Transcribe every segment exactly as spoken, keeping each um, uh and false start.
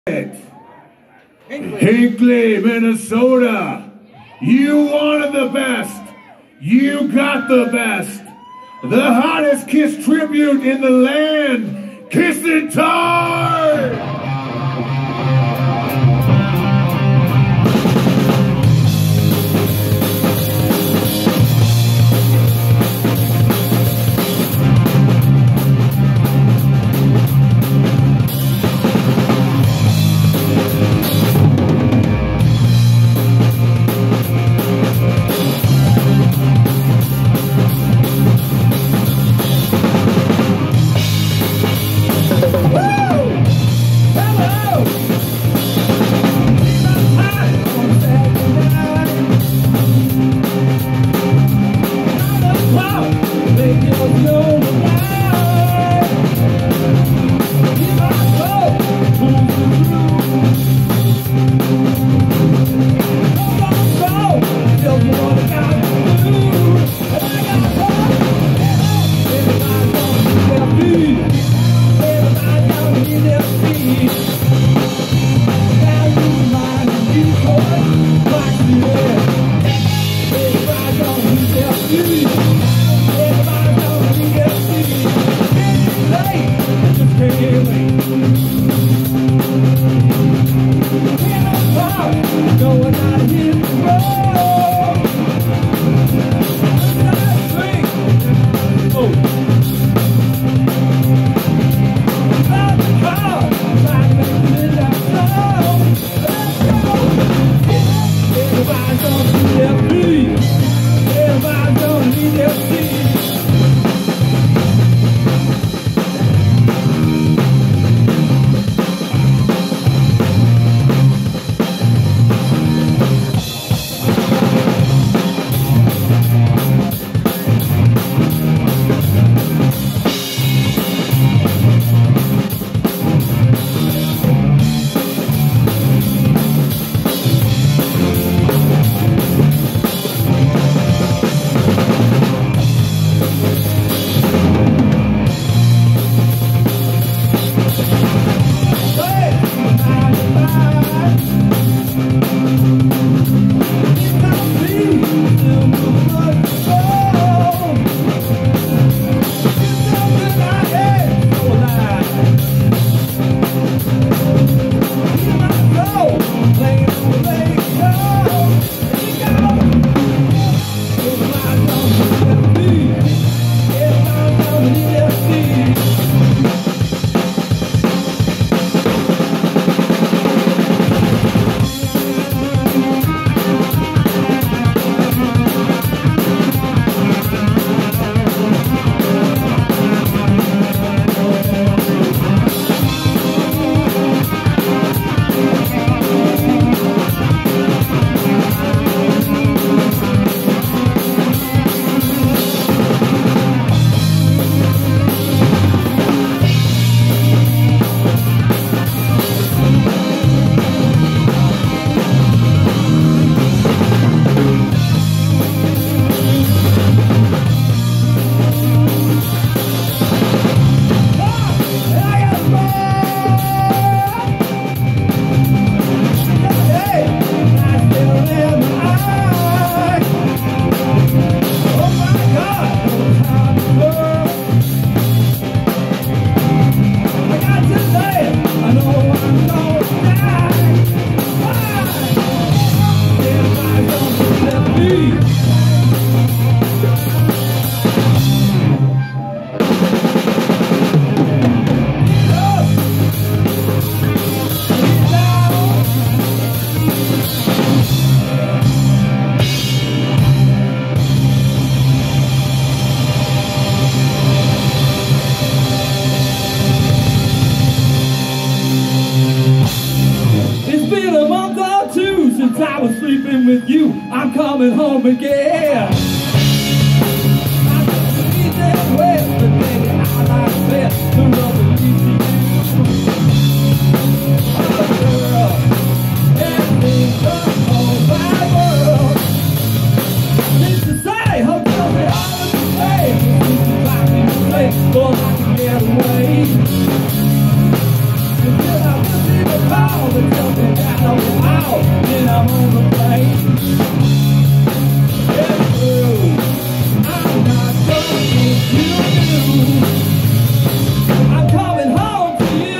Hinckley, Minnesota. You wanted the best. You got the best. The hottest Kiss tribute in the land. Kissin' Tar! I was sleeping with you, I'm coming home again. I'm gonna be that way, but baby, I like best to rub the easy. Oh girl, everything's up on my world. It's to say, hotel me all of the way. It's to lock me away, so I can get away. Until I will see the power. call that tells me that I'm out and I'm on the plane. It's true, I'm not gonna get you. I'm coming home to you.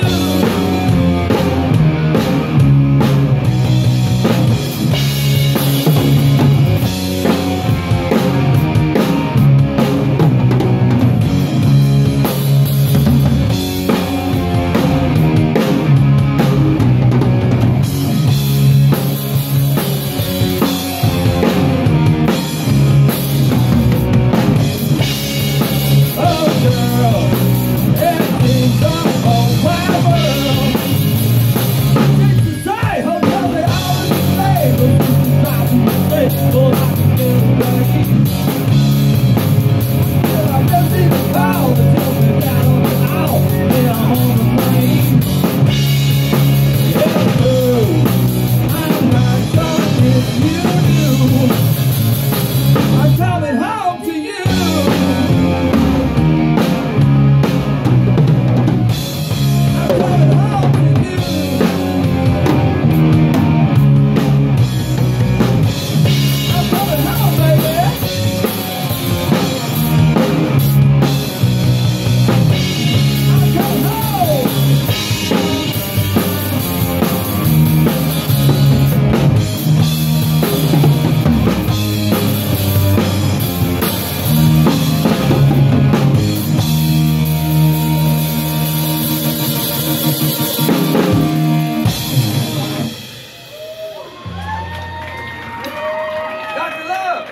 Doctor Love!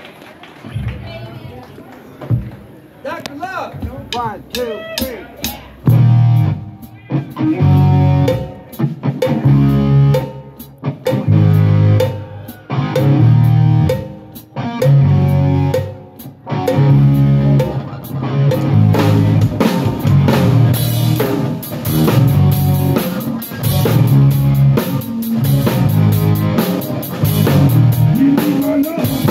Doctor Love! One, two, three.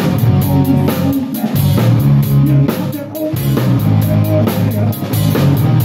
Yeah.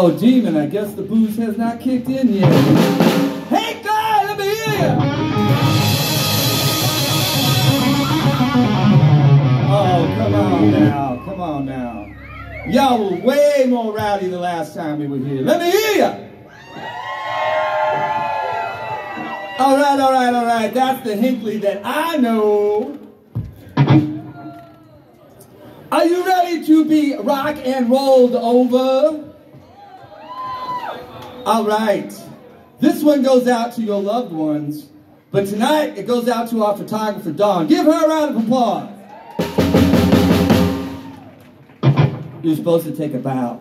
Oh, Demon, I guess the booze has not kicked in yet. Hey, guy, let me hear you! Oh, come on now, come on now. Y'all were way more rowdy the last time we were here. Let me hear you! All right, all right, all right. That's the Hinckley that I know. Are you ready to be rock and rolled over? All right. This one goes out to your loved ones, but tonight it goes out to our photographer, Dawn. Give her a round of applause. You're supposed to take a bow.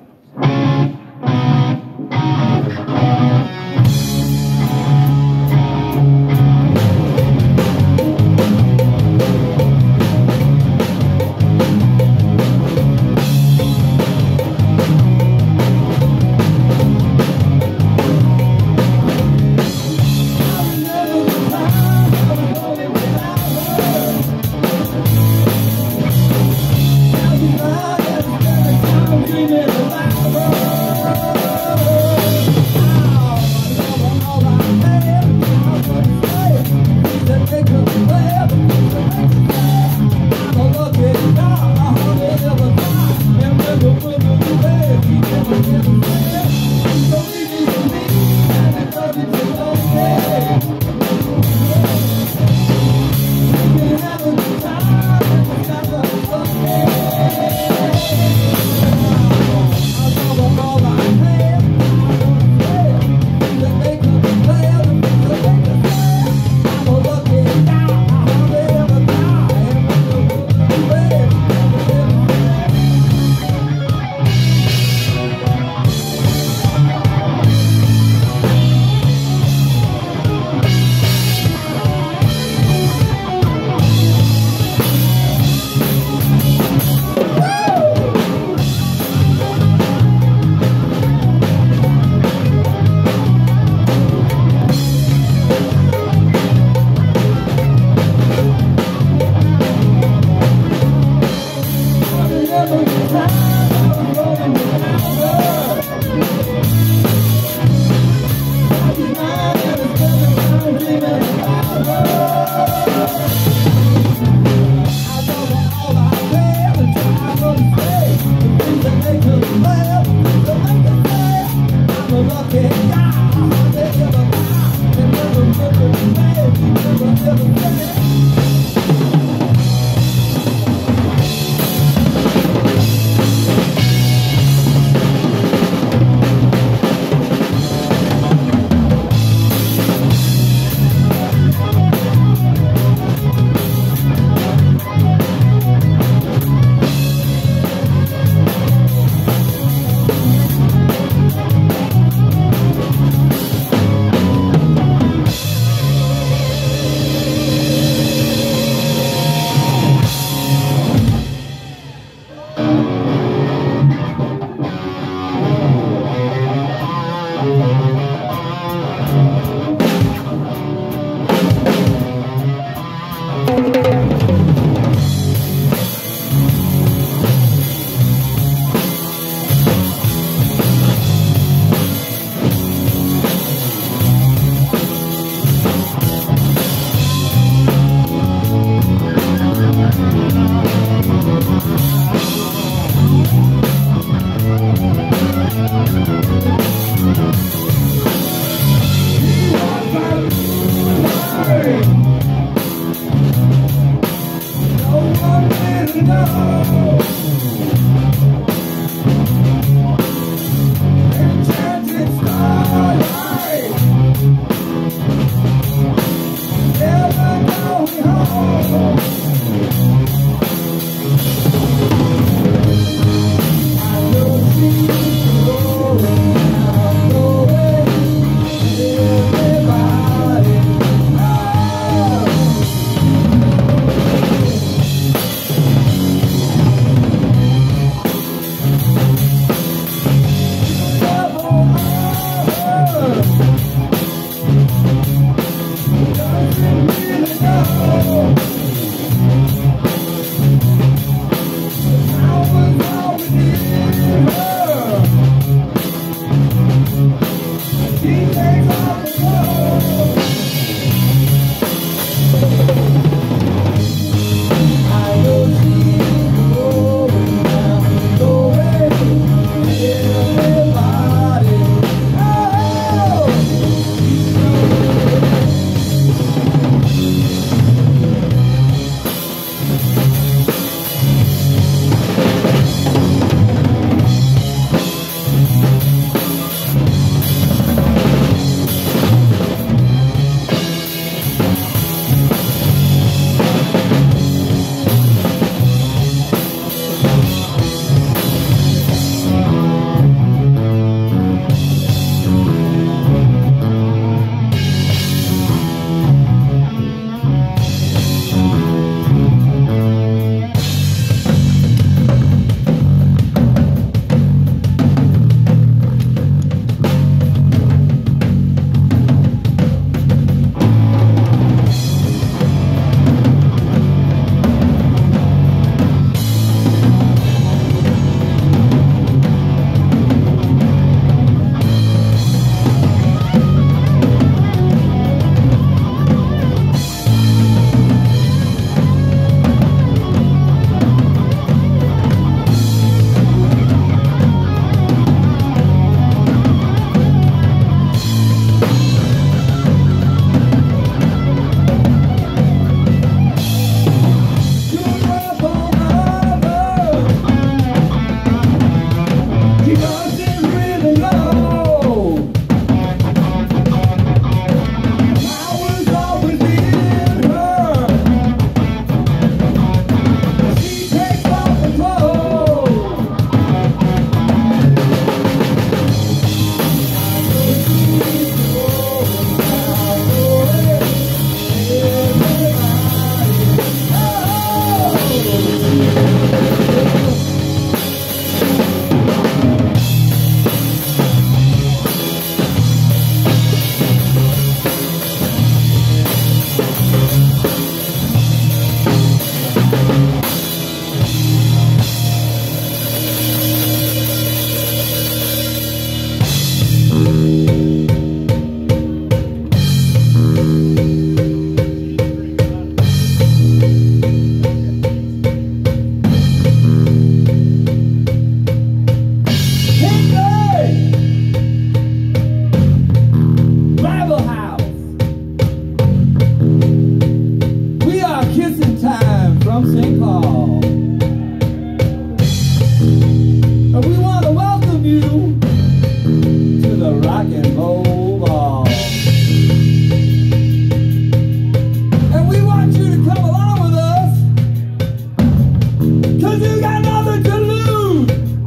you got nothing to lose.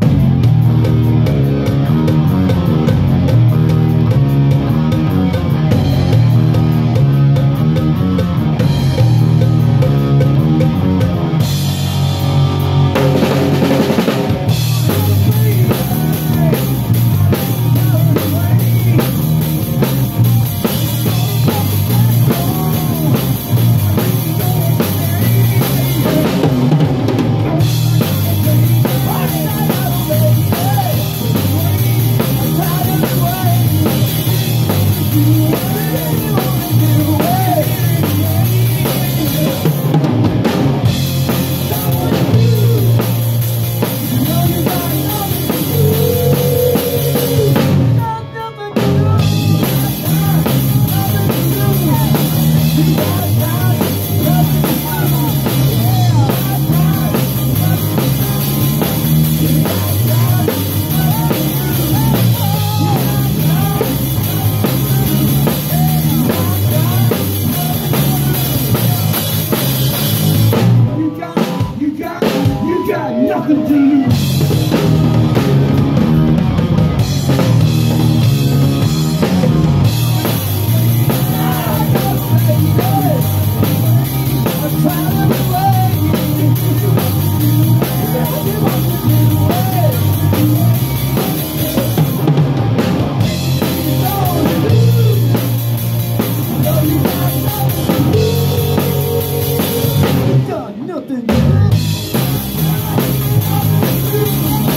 Nothing to lose. Nothing.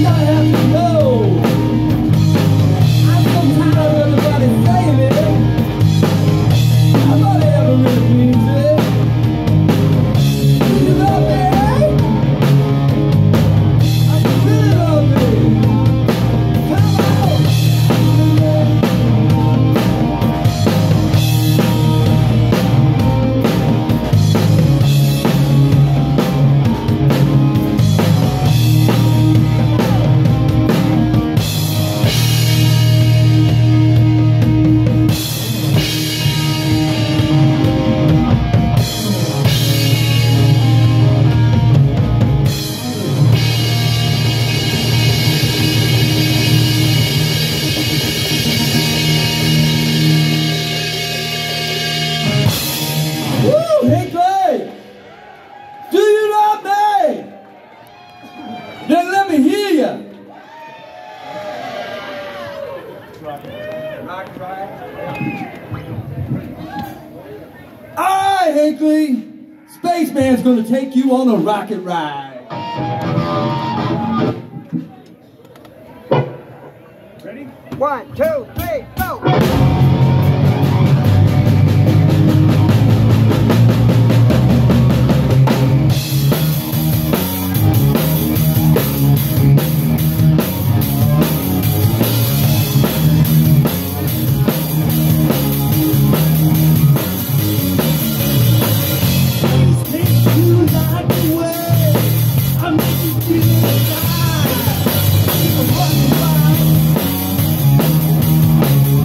Alright, Hinckley. Spaceman's gonna take you on a rocket ride. Ready? One, two, three, go! Bye.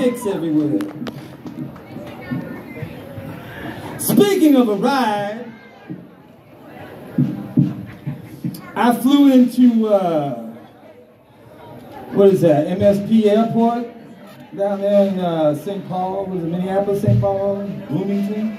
chicks everywhere. Speaking of a ride, I flew into, uh, what is that, M S P Airport down there in uh, Saint Paul, was it Minneapolis, Saint Paul, Bloomington?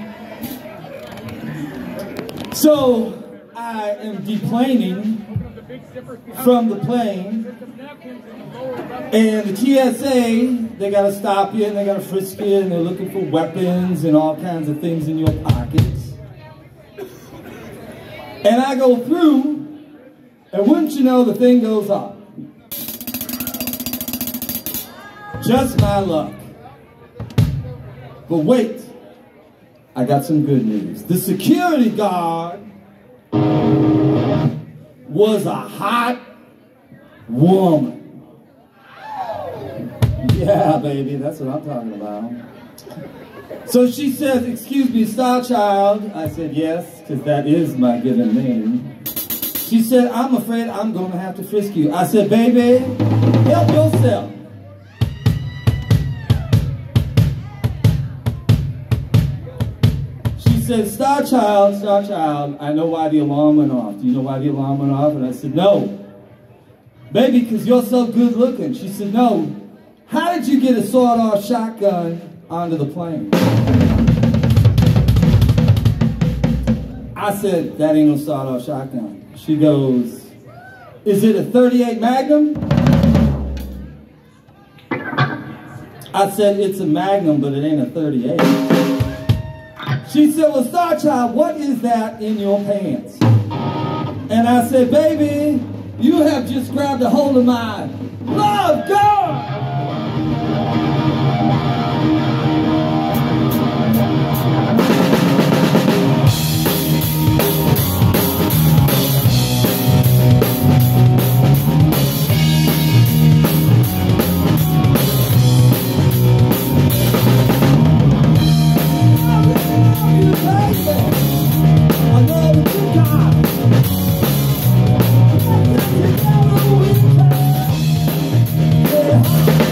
So I am deplaning from the plane, and the T S A, they got to stop you and they got to frisk you, and they're looking for weapons and all kinds of things in your pockets. And I go through, and wouldn't you know, the thing goes off. Just my luck. But wait, I got some good news. The security guard was a hot woman. Yeah, baby, that's what I'm talking about. So she says, excuse me, Star Child. I said, yes, because that is my given name. She said, I'm afraid I'm going to have to frisk you. I said, baby, help yourself. She said, Star Child, Star Child, I know why the alarm went off. Do you know why the alarm went off? And I said, no. Baby, because you're so good looking. She said, no. How did you get a sawed-off shotgun onto the plane? I said, that ain't no sawed-off shotgun. She goes, is it a thirty-eight Magnum? I said, it's a Magnum, but it ain't a thirty-eight. She said, well, Star Child, what is that in your pants? And I said, baby, you have just grabbed a hold of my love gun. Yeah.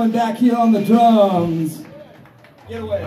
Bowen back here on the drums. Get away.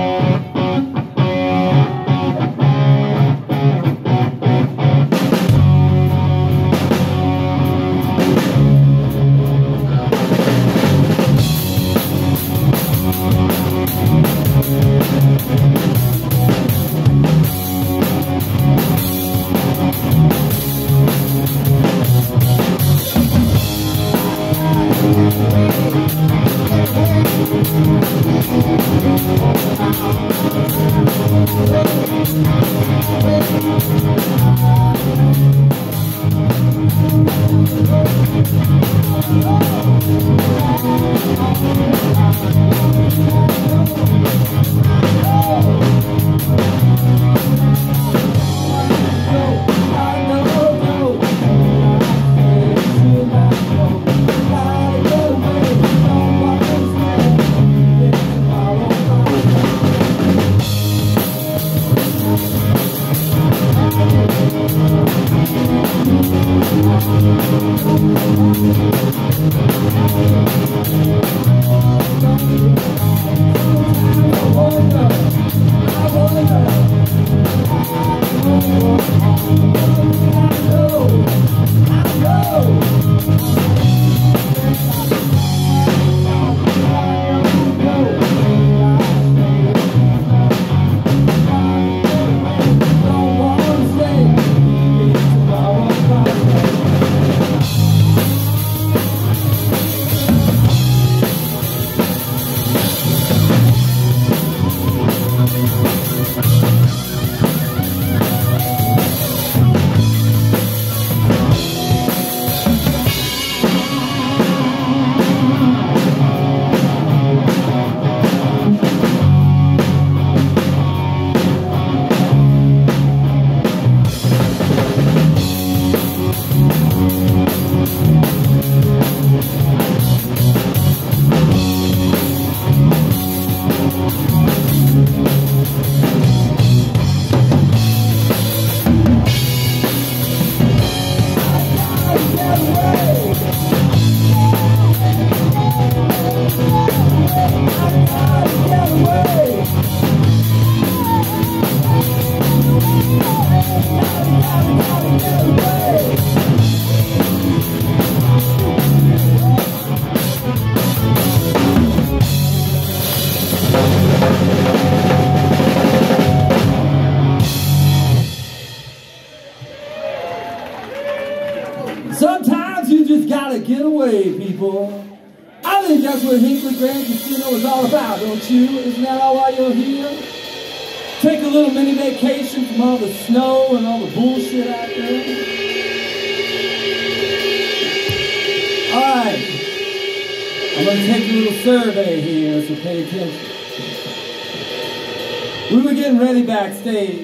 Sometimes you just gotta get away, people. I think that's what Hinckley Grand Casino is all about, don't you? Isn't that all why you're here? Take a little mini vacation from all the snow and all the bullshit out there. Alright. I'm gonna take a little survey here, so pay attention. We were getting ready backstage.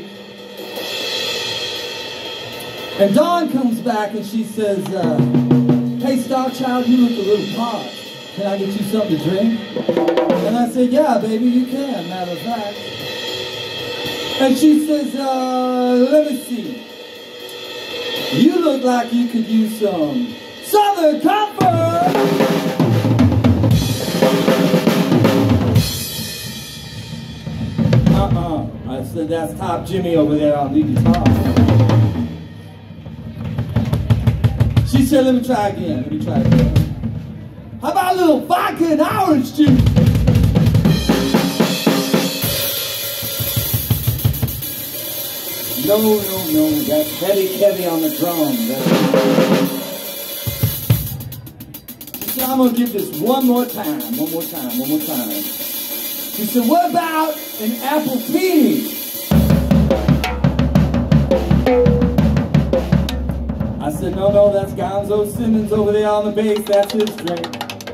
And Dawn comes back and she says, uh, hey, Star Child, you look a little parched. Can I get you something to drink? And I said, yeah, baby, you can, matter of fact. And she says, uh, let me see. You look like you could use some Southern Comfort. Uh-uh. I said, that's Top Jimmy over there on lead guitar. She said, let me try again, let me try again. How about a little vodka and orange juice? No, no, no, that's heavy, heavy on the drum. She said, I'm going to give this one more time, one more time, one more time. She said, what about an apple pea? I said, no, no, that's Gonzo Simmons over there on the bass. That's his drink.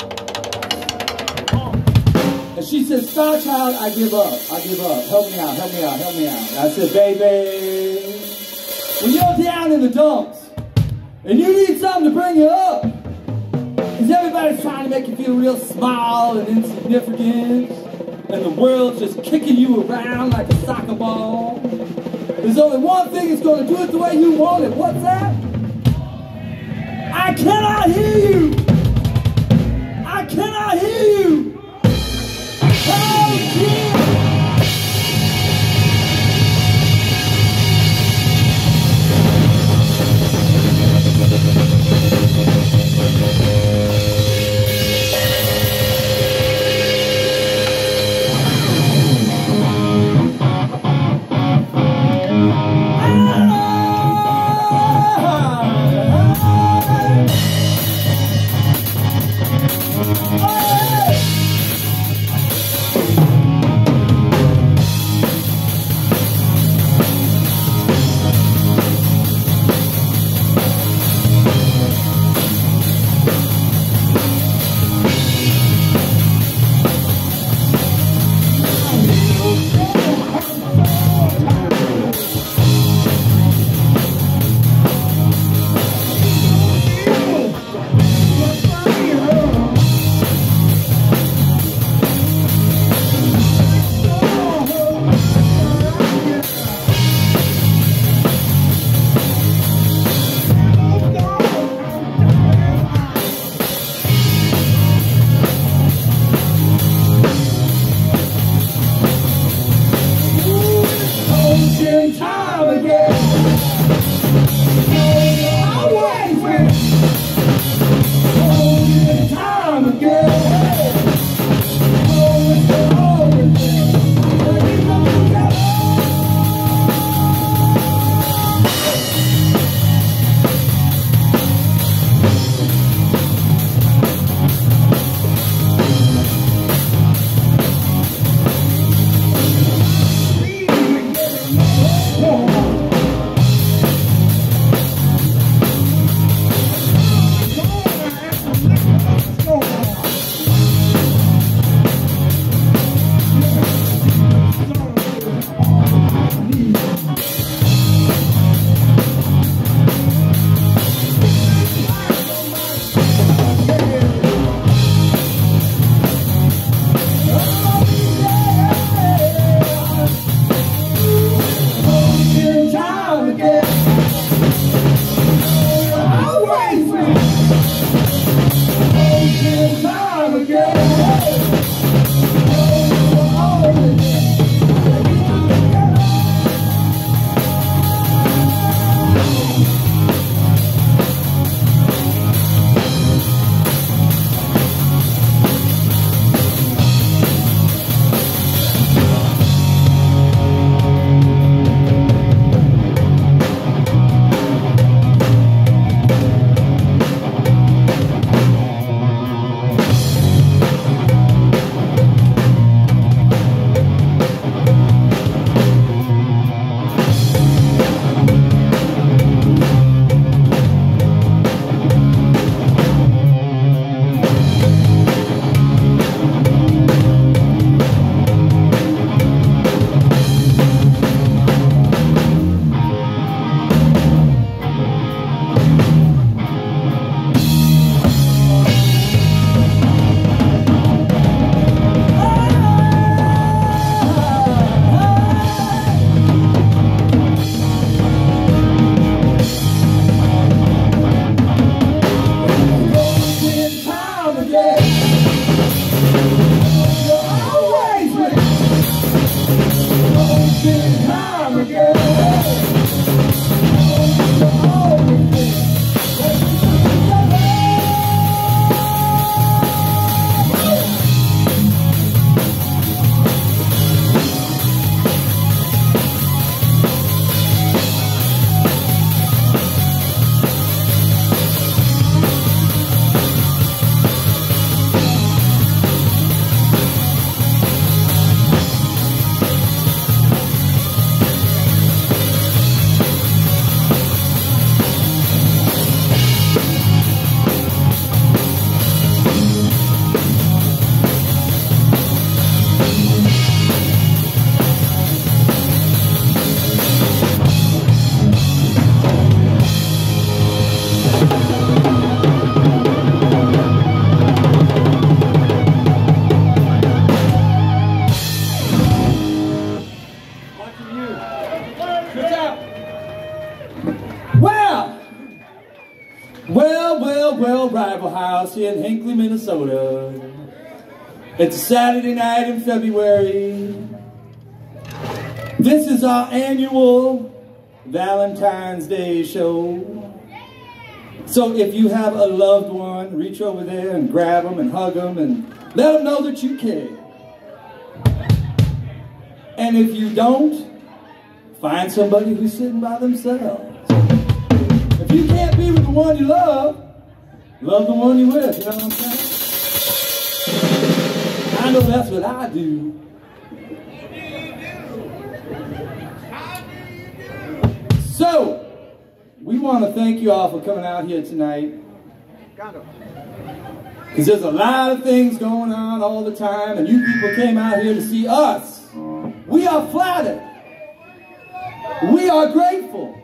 And she said, Star Child, I give up. I give up. Help me out, help me out, help me out. And I said, baby, when you're down in the dumps and you need something to bring you up, because everybody's trying to make you feel real small and insignificant, and the world's just kicking you around like a soccer ball, there's only one thing that's going to do it the way you want it. What's that? I cannot hear you. I I cannot hear you. Oh, yeah. Rival House here in Hinckley, Minnesota. It's a Saturday night in February. This is our annual Valentine's Day show. So if you have a loved one, reach over there and grab them and hug them and let them know that you care. And if you don't, find somebody who's sitting by themselves. If you can't be with the one you love, love the one you're with, you know what I'm saying? I know that's what I do. So, we want to thank you all for coming out here tonight. Because there's a lot of things going on all the time, and you people came out here to see us. We are flattered. We are grateful.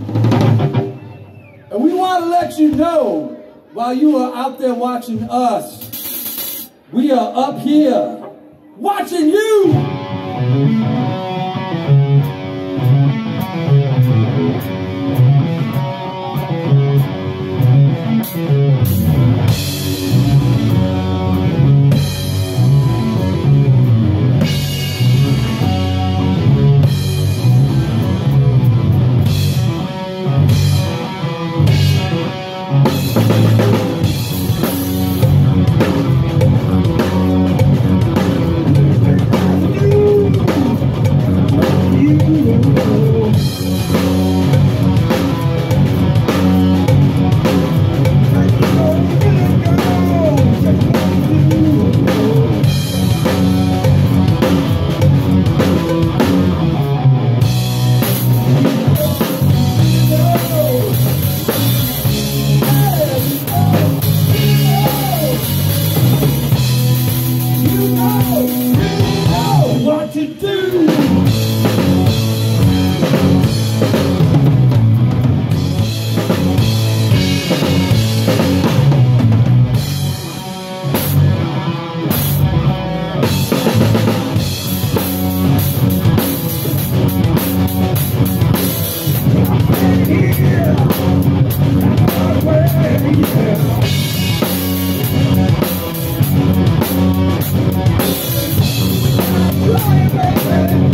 And we want to let you know, while you are out there watching us, we are up here watching you. Fly, baby.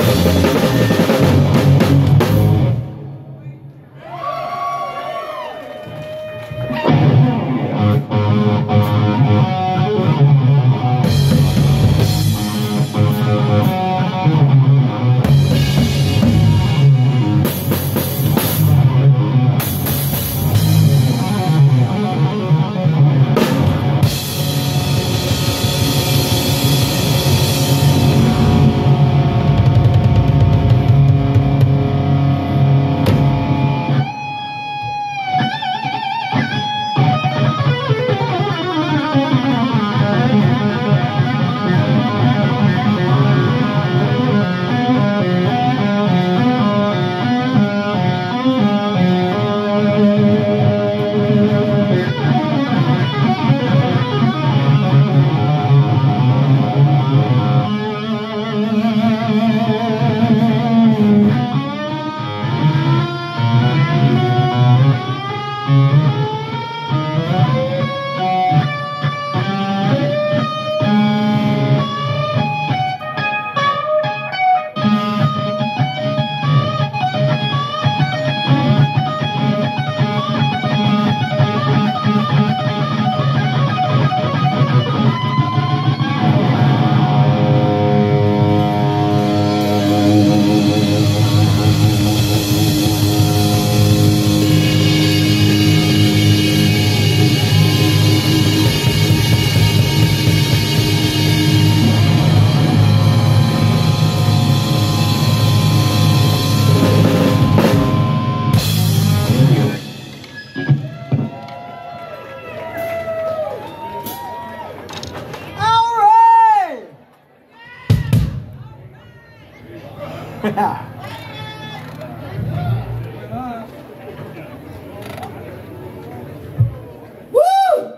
Woo!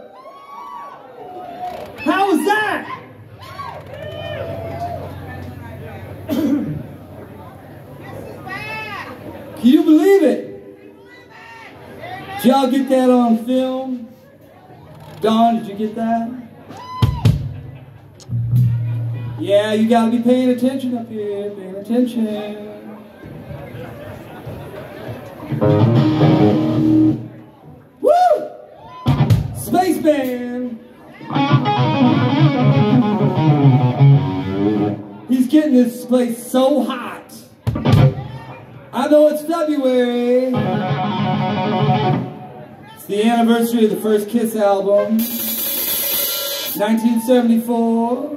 How was that? Can you believe it? Did y'all get that on film? Don, did you get that? Yeah, you gotta be paying attention up here, paying attention. Woo! Spaceman! He's getting this place so hot. I know it's February. It's the anniversary of the first Kiss album. nineteen seventy-four.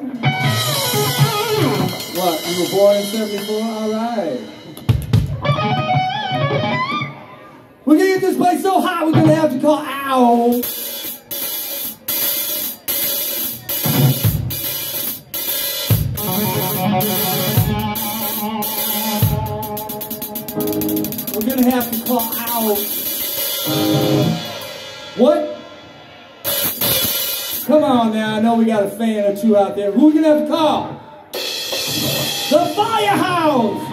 What, you were born in seventy-four? All right. We're gonna get this place so hot we're gonna have to call Ow. We're gonna have to call Ow. What? Come on now, I know we got a fan or two out there. Who are we gonna have to call? The Firehouse!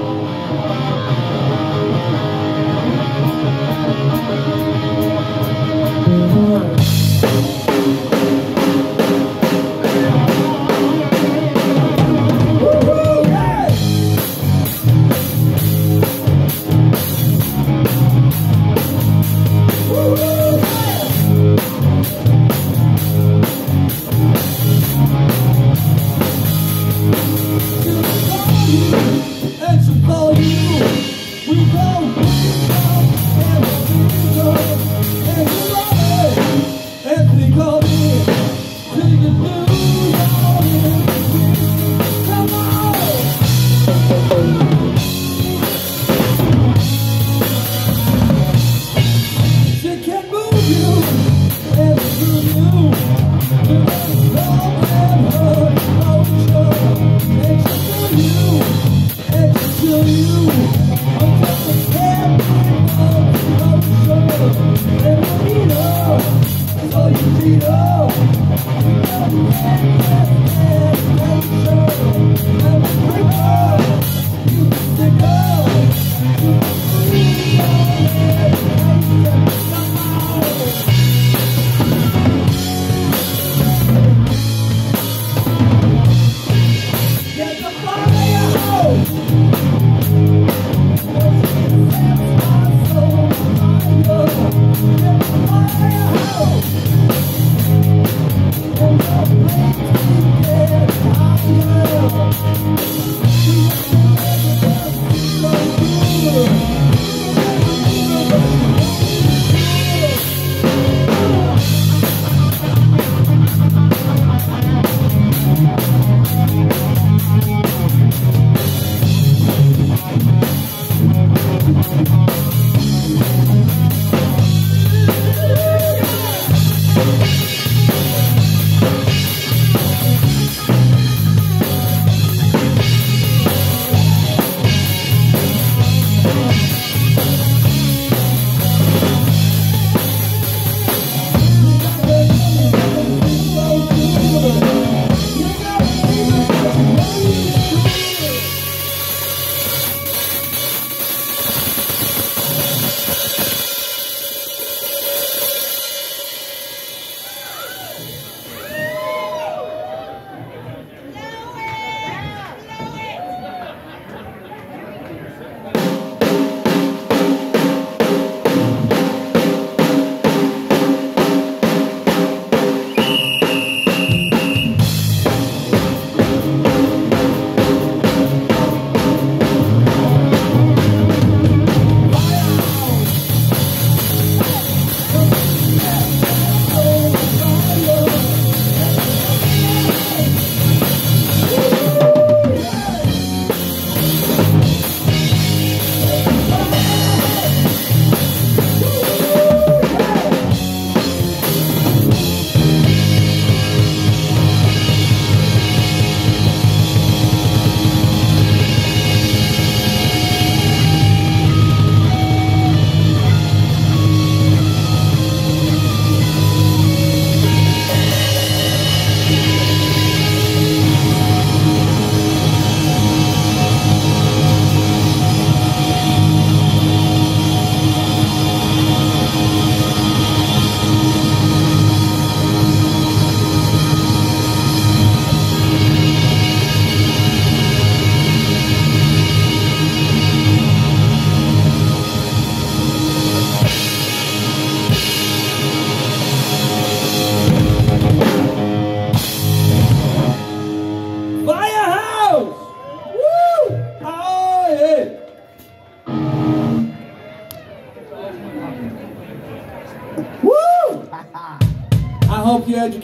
Woo-hoo, yeah! Woo-hoo, yeah! And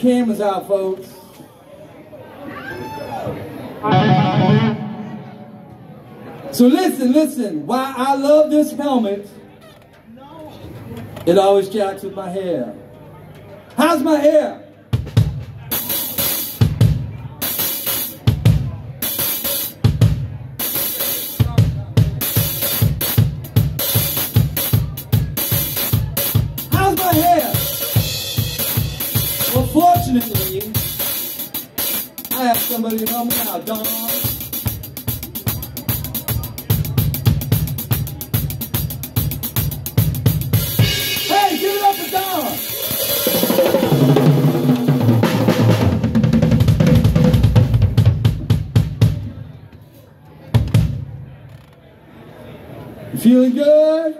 cameras out, folks. So listen, listen. Why I love this helmet, it always jacks with my hair. How's my hair? How's my hair? Well, fortunately, I have somebody to help me out, Don. Hey, give it up for Don. You feeling good?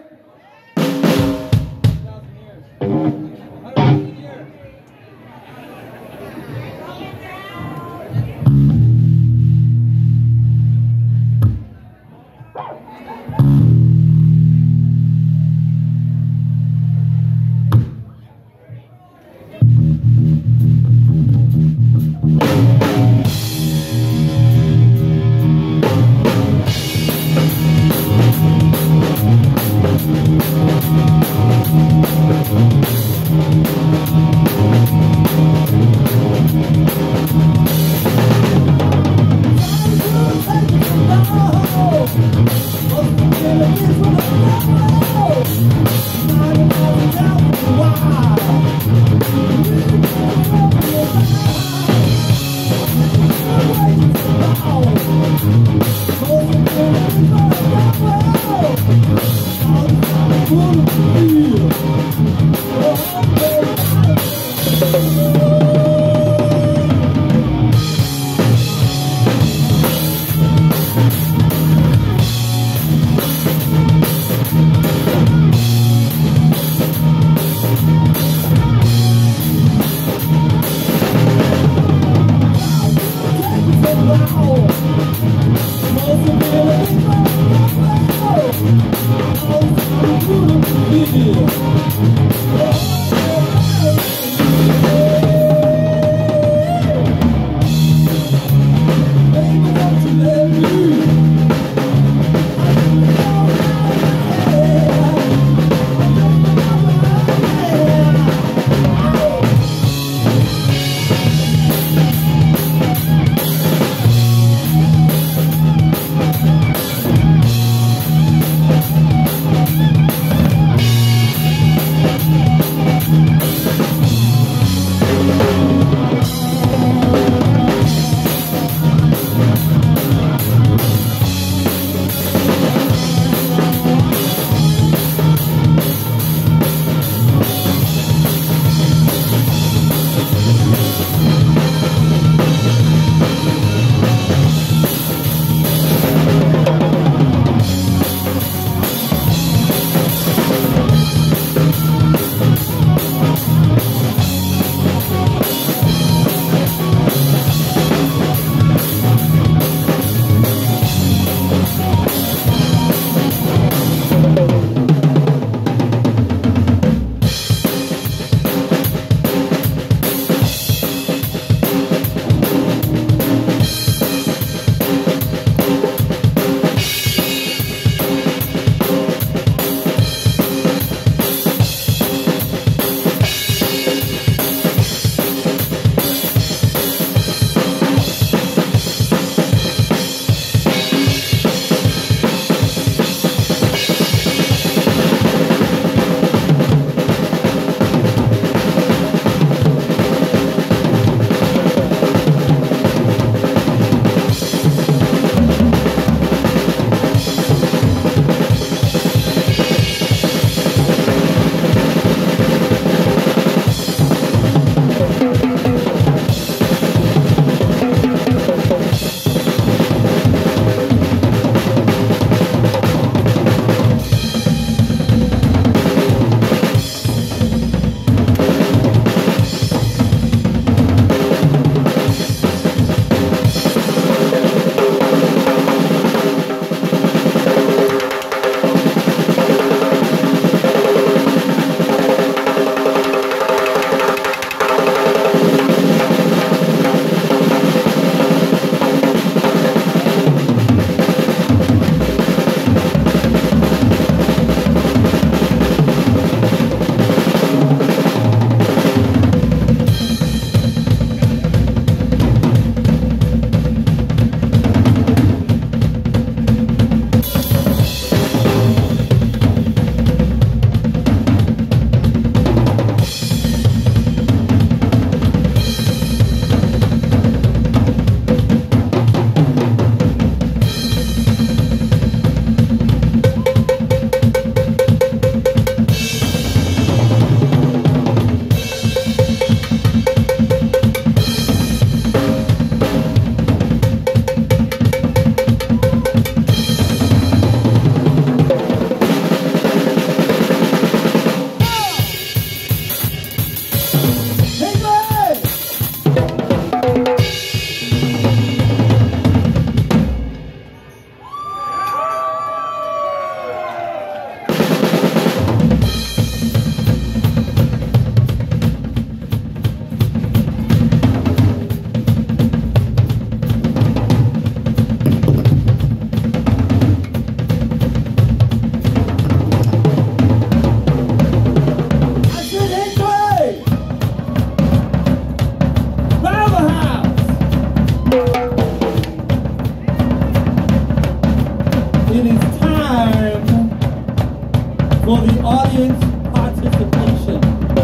for the audience participation.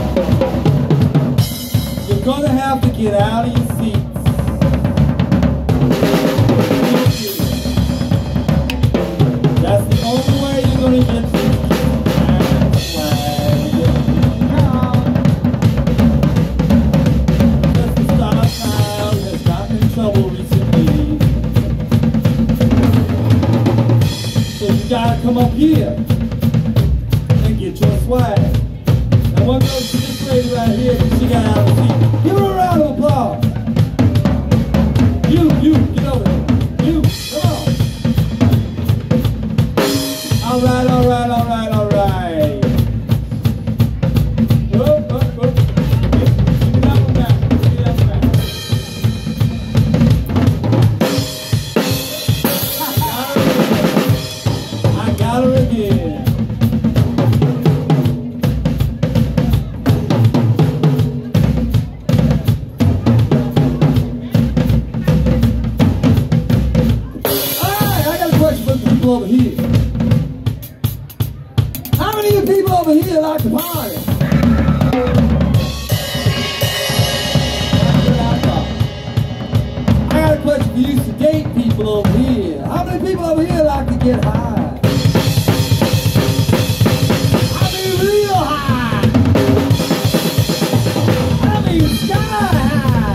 You're going to have to get out of your seats. That's the only way you're going to get to the flag. Because the Star Child has gotten in trouble recently. So you got to come up here and get your swag. Now one goes to this lady right here because she got out of the seat. Give her a round of applause. You, you, get over here. You, come on. All right, all right, all right, all right. Whoop, whoop, whoop. Get up and back. Get up and back. I got her again. Over here. How many of you people over here like to party? I got a question for you sedate people over here. How many people over here like to get high? I mean real high. I mean sky high.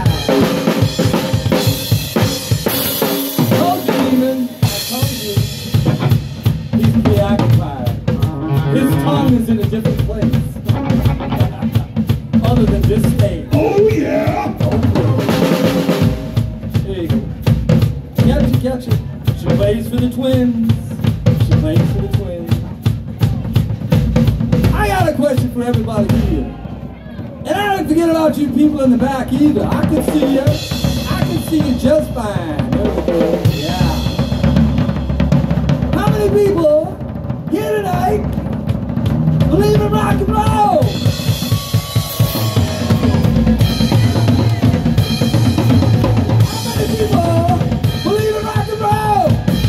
Told you, demon. I told you. He's preoccupied. His tongue is in a different place. Other than this stage. Oh, yeah. There you go. Catch it, catch it. She plays for the Twins. She plays for the Twins. I got a question for everybody here. And I don't forget about you people in the back either. I can see you. I can see you just fine. There we go. Yeah. How many people here tonight believe in rock and roll? How many people believe in rock and roll?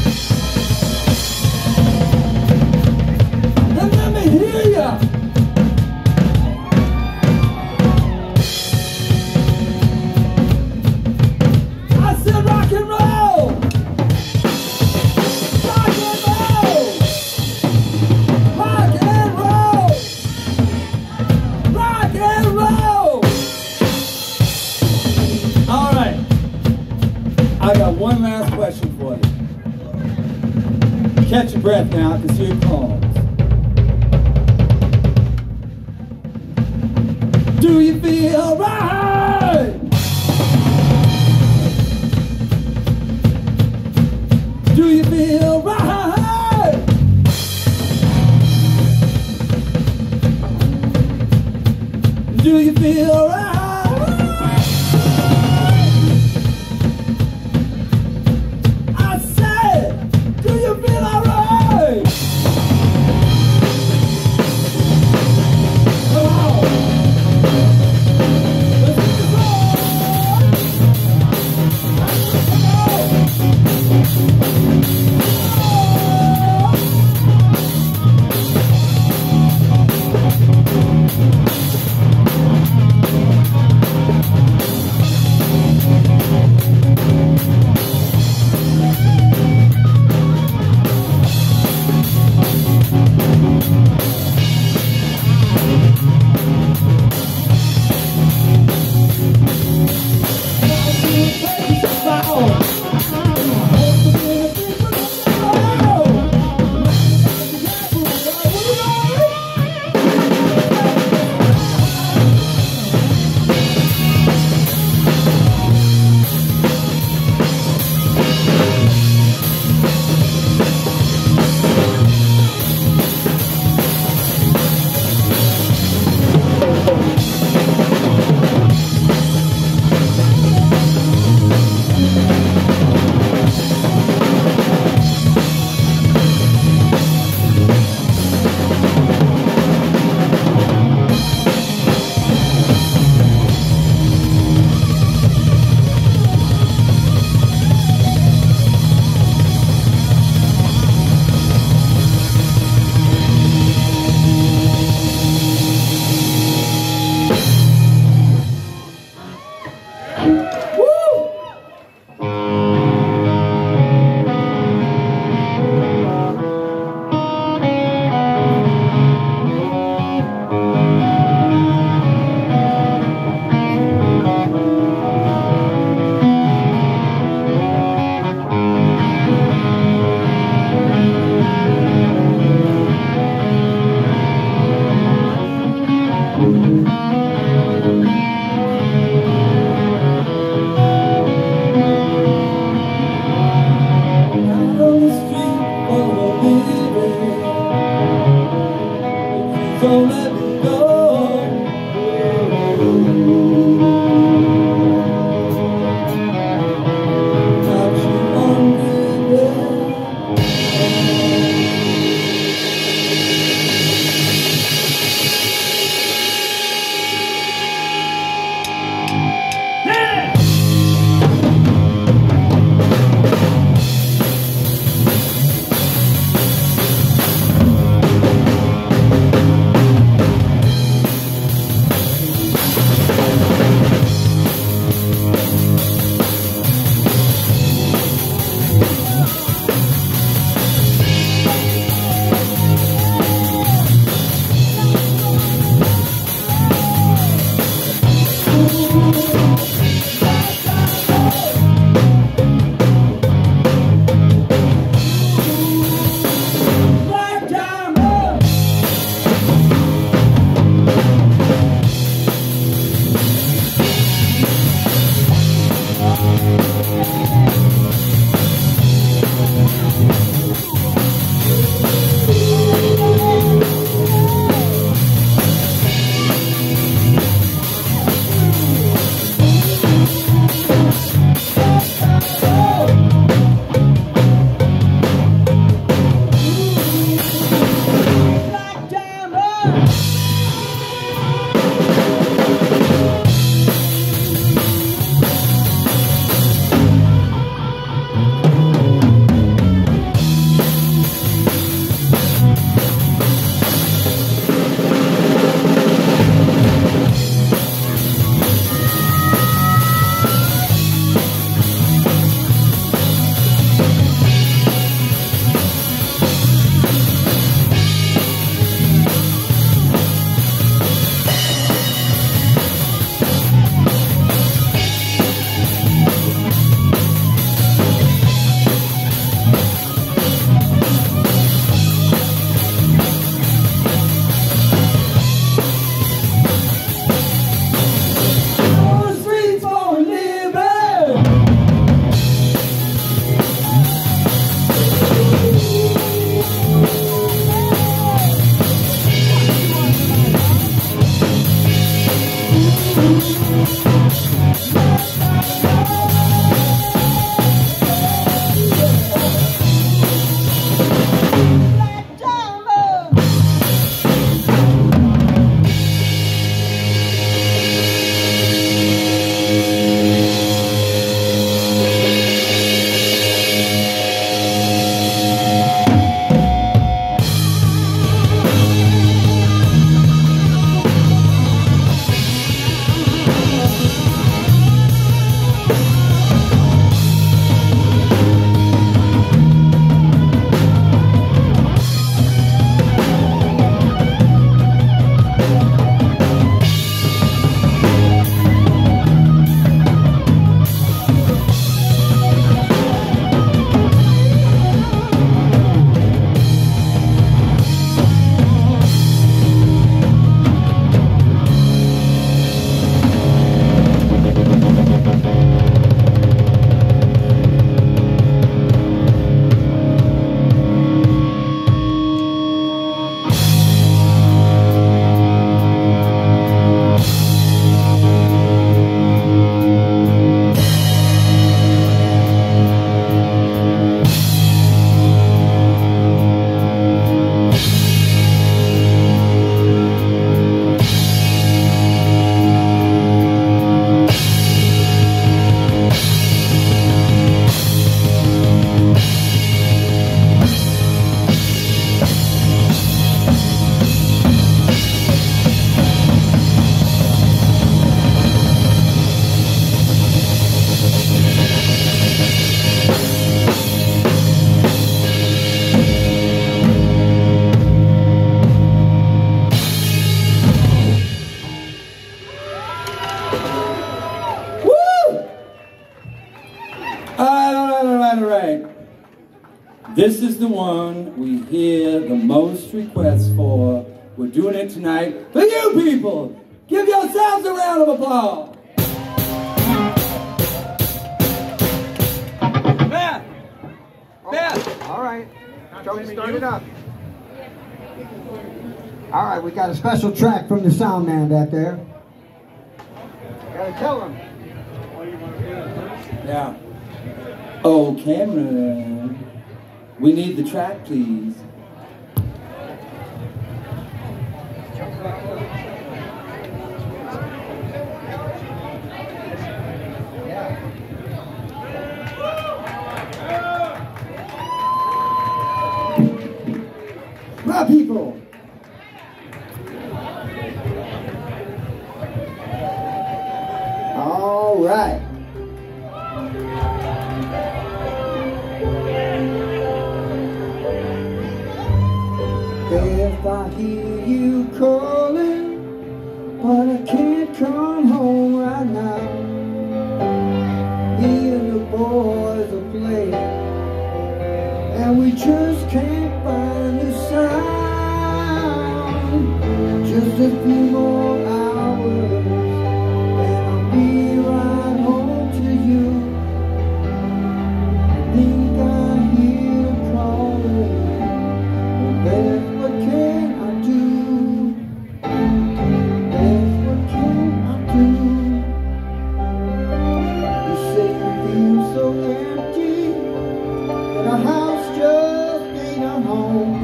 Then let me hear ya. I said rock and roll. Rock and roll. Rock and roll. Rock and roll. All right. I got one last question for you. Catch your breath now, because here it comes. Do you feel right? Do you feel right? Do you feel right? I said, do you feel alright? Come on. Let's get this on. Come on. Don't let me go. Got you hungry, yeah. This is the one we hear the most requests for. We're doing it tonight for you people. Give yourselves a round of applause. Beth! Beth! All right. Joey, start it up. All right, we got a special track from the sound man back there. Gotta tell him. Yeah. Oh, Cameron, we need the track, please. My people. All right. If I hear you calling, but I can't come home right now. Me and the boys are playing, and we just can't find the sound. Just a few more hours, and I'll be right home to you. I think I hear them calling. Beth, what can I do? Beth, what can I do? You say you feel so empty, that a house just ain't a home.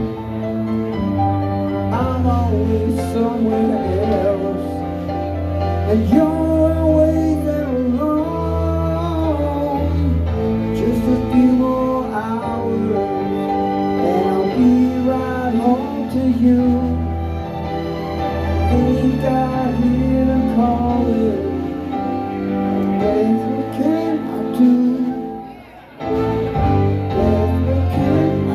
I'm always somewhere else, and you're always there alone. Just a few more hours, and I'll be right home to you. Think I hear them calling. Beth, what can I do? Beth, what can I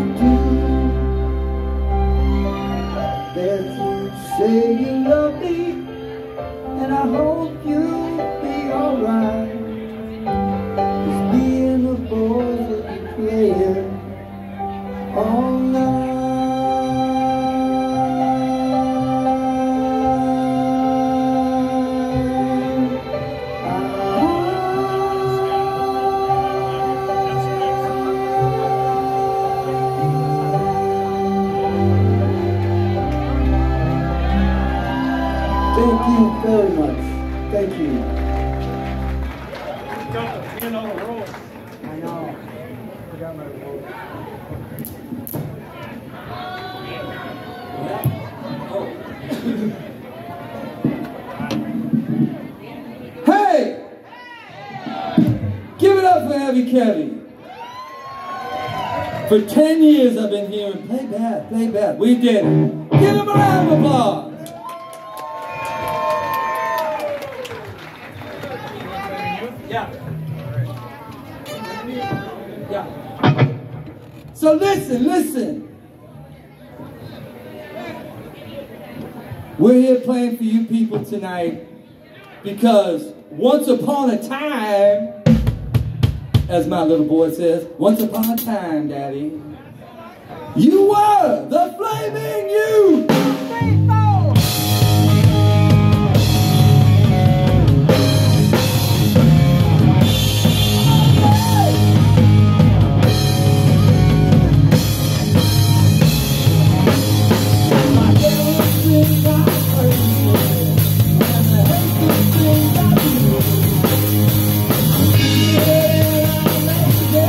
do? Beth, you say you love me, and I hope you'll be alright. 'Cause me and the boys will be playing all night. Thank you very much. Thank you. I know. Forgot my roll. Hey! Give it up for Abby Kelly. For ten years I've been hearing, play bad, play bad. We did it. Give him a round of applause. Yeah. Yeah. So listen, listen. We're here playing for you people tonight because once upon a time, as my little boy says, once upon a time, Daddy, you were the Flaming Youth.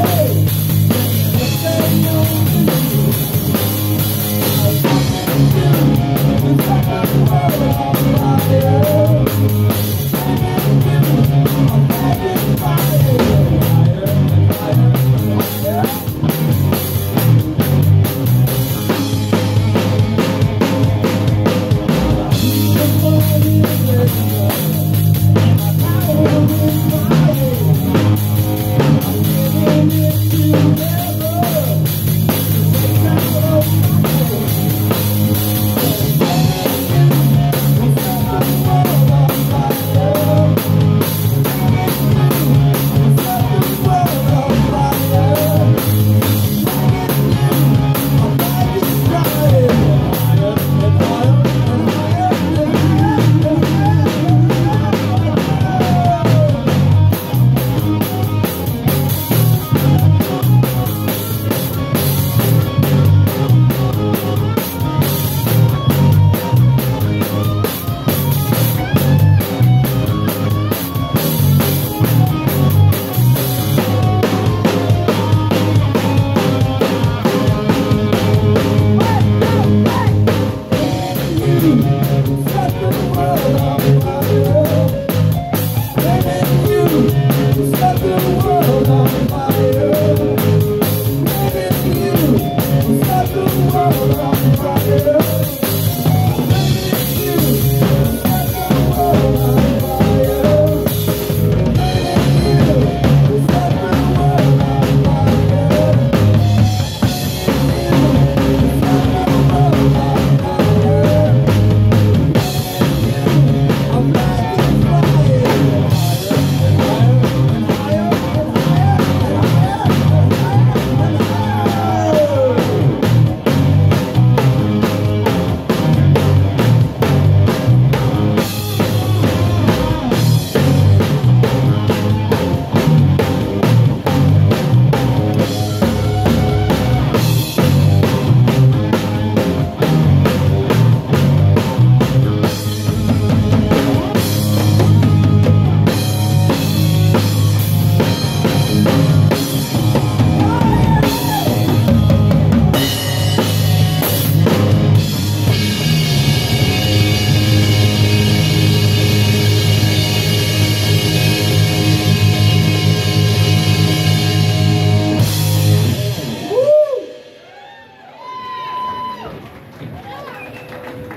Yeah.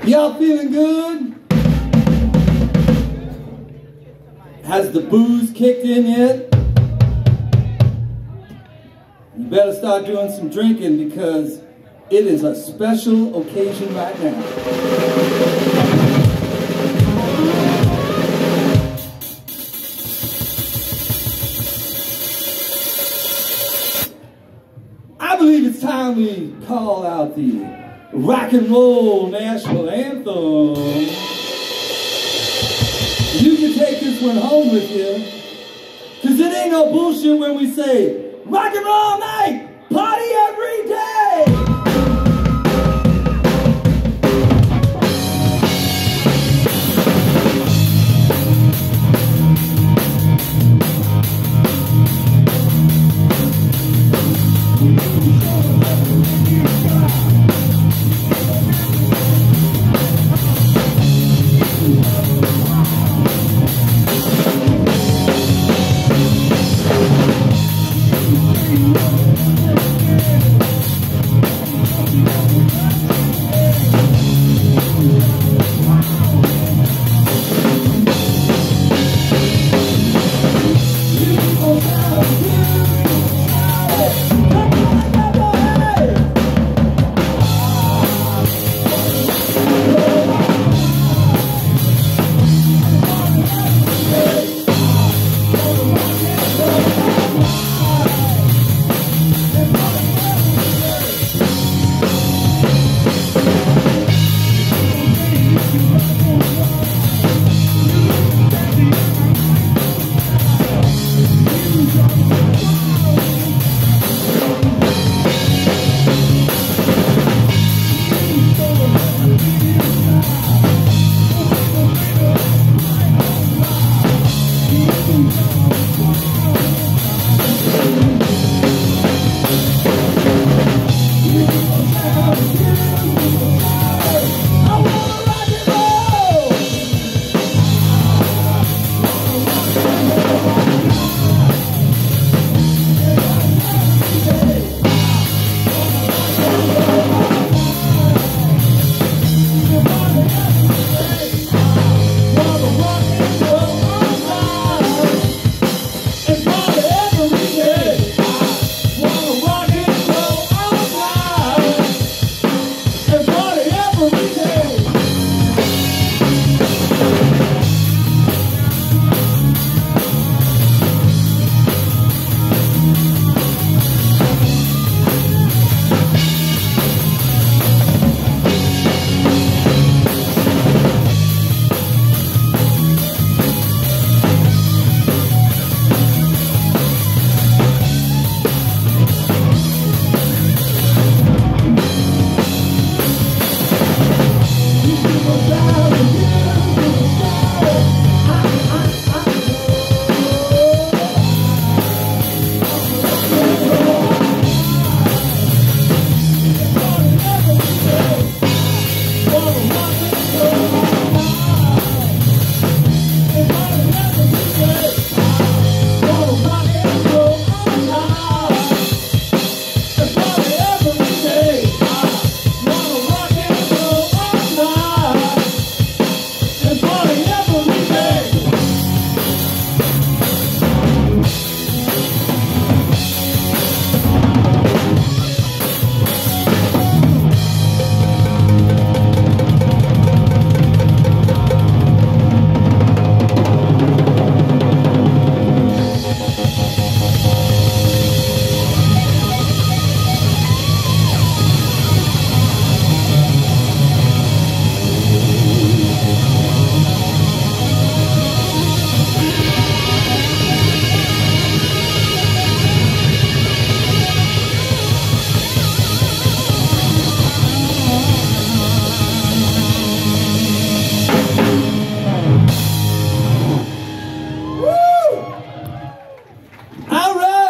Y'all feeling good? Has the booze kicked in yet? You better start doing some drinking because it is a special occasion right now. I believe it's time we call out the rock and roll national anthem. You can take this one home with you, because it ain't no bullshit when we say, rock and roll night, party every day.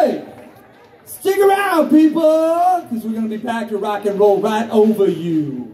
People, because we're going to be back to rock and roll right over you.